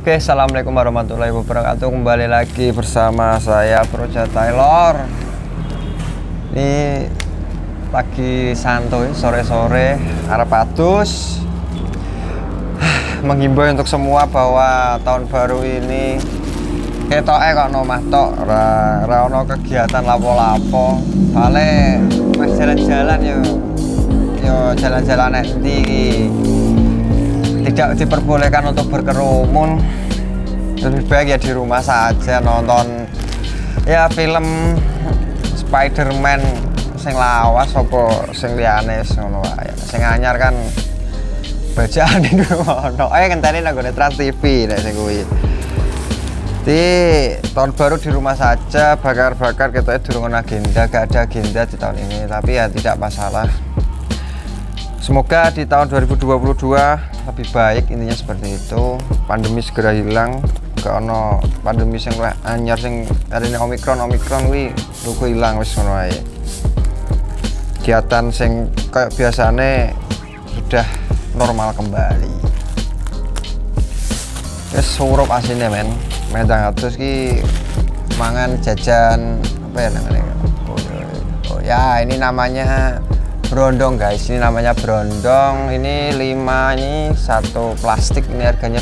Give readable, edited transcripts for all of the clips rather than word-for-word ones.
Oke, assalamualaikum warahmatullahi wabarakatuh. Kembali lagi bersama saya Proja Taylor. Ini lagi santuy sore-sore arep adus. Menghimbau untuk semua bahwa tahun baru ini ketoke kok nomah tok, ora ono kegiatan lapo-lapo. Bale mas jalan-jalan yo jalan-jalan nanti tidak diperbolehkan untuk berkerumun. Lebih baik ya di rumah saja nonton ya film Spider-Man sing lawas apa sing liyane ngono wae. Sing anyar kan bacaan di ngono. Ngenteni nang gone Trans TV nek sing kuwi. Di tahun baru di rumah saja, bakar-bakar ketoknya durung agenda, gak ada agenda di tahun ini, tapi ya tidak masalah. Semoga di tahun 2022 lebih baik, intinya seperti itu. Pandemi segera hilang, gak ono pandemi sing anyar sing hari ini Omikron kuwi luku hilang wis ngono ae. Kegiatan sing kayak biasane sudah normal kembali. Wis surup asine men. Medang atus ki mangan jajan apa ya namanya? Oh ya, ini namanya brondong guys, ini namanya brondong. Ini 5, ini satu plastik, ini harganya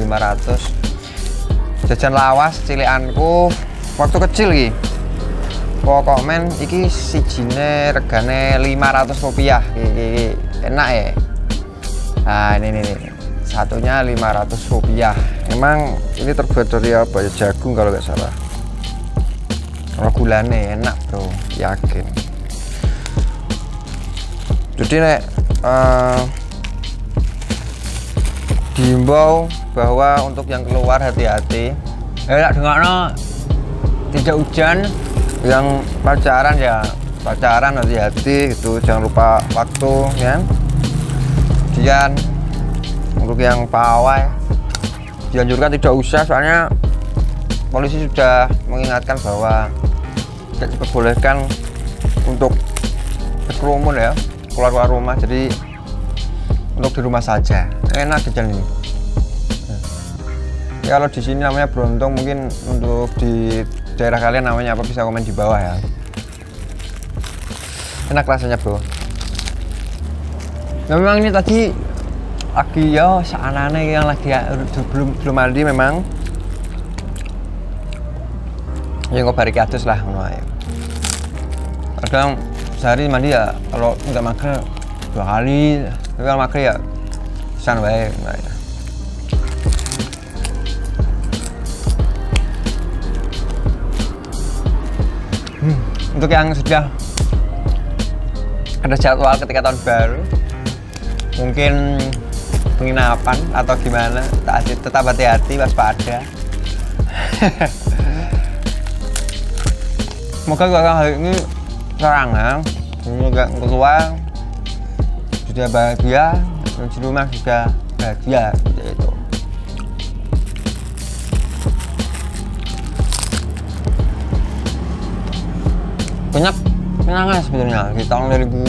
2.500. Jajan lawas cilikanku waktu kecil ki. Pokok men iki sijine regane 500 rupiah. Iki enak ya. Nah ini satunya 500 rupiah. Emang ini terbuat dari apa ya, jagung kalau nggak salah. Kalau gulane enak bro, yakin. Jadi nek diimbau bahwa untuk yang keluar hati-hati. Dengarno tidak hujan, yang pacaran ya pacaran hati-hati gitu, jangan lupa waktu ya. Kemudian untuk yang pawai dianjurkan tidak usah, soalnya polisi sudah mengingatkan bahwa tidak diperbolehkan untuk berkerumun ya, keluar rumah. Jadi untuk di rumah saja, enak jajan ini. Ya, kalau di sini namanya Brontong, mungkin untuk di daerah kalian namanya apa bisa komen di bawah ya. Enak rasanya bro. Ya, memang ini tadi lagi ya seanane yang lagi belum mandi memang. Ya nggak bari adus lah ngono ae. Kadang sehari mandi ya, kalau nggak mager 2 kali, tapi kalau mager ya san wae. Untuk yang sudah ada jadwal ketika tahun baru, mungkin penginapan atau gimana, tetap hati-hati, waspada. Semoga hari ini serangan, semoga keluar sudah bahagia, dan di rumah juga bahagia seperti itu. Banyak kenangan sebenarnya di tahun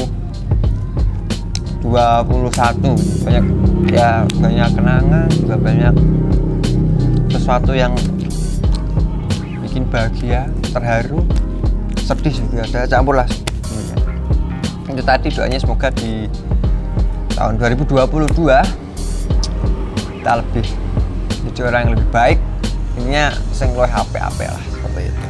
2021, banyak kenangan, juga banyak sesuatu yang bikin bahagia, terharu, sedih juga ada, campur lah. Itu tadi doanya, semoga di tahun 2022 kita lebih jadi orang yang lebih baik, intinya sing luwih HP lah, seperti itu.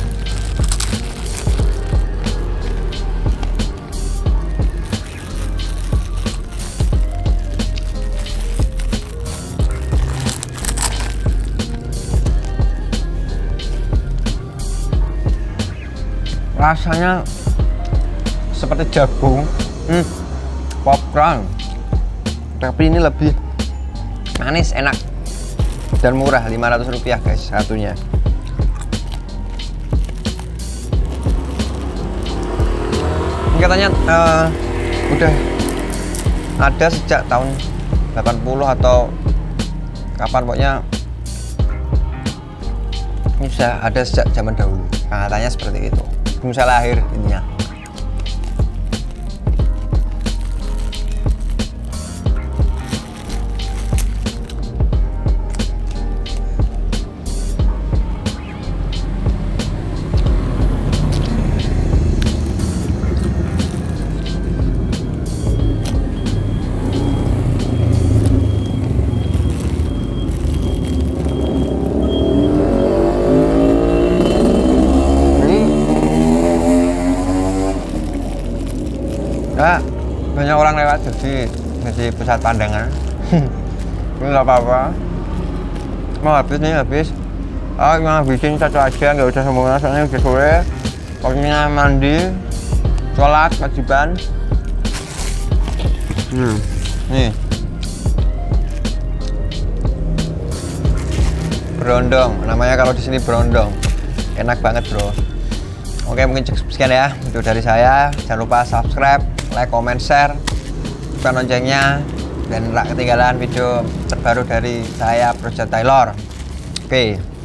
Rasanya seperti jagung, popcorn, tapi ini lebih manis, enak, dan murah. 500 rupiah guys satunya. Ini katanya udah ada sejak tahun 80 atau kapan, pokoknya ini sudah ada sejak zaman dahulu, katanya seperti itu. Belum saya lahir intinya. jadi pusat pandangan. Ini nggak apa-apa, mau habis nih, habis yang habisin satu aja, nggak usah semuanya soalnya udah sore. Waktunya mandi, sholat wajiban. Nih berondong, namanya kalau di sini berondong, enak banget bro. Oke, mungkin sekian ya video dari saya. Jangan lupa subscribe, like, comment, share, bukan loncengnya, dan tak ketinggalan video terbaru dari saya, Project Taylor. Oke.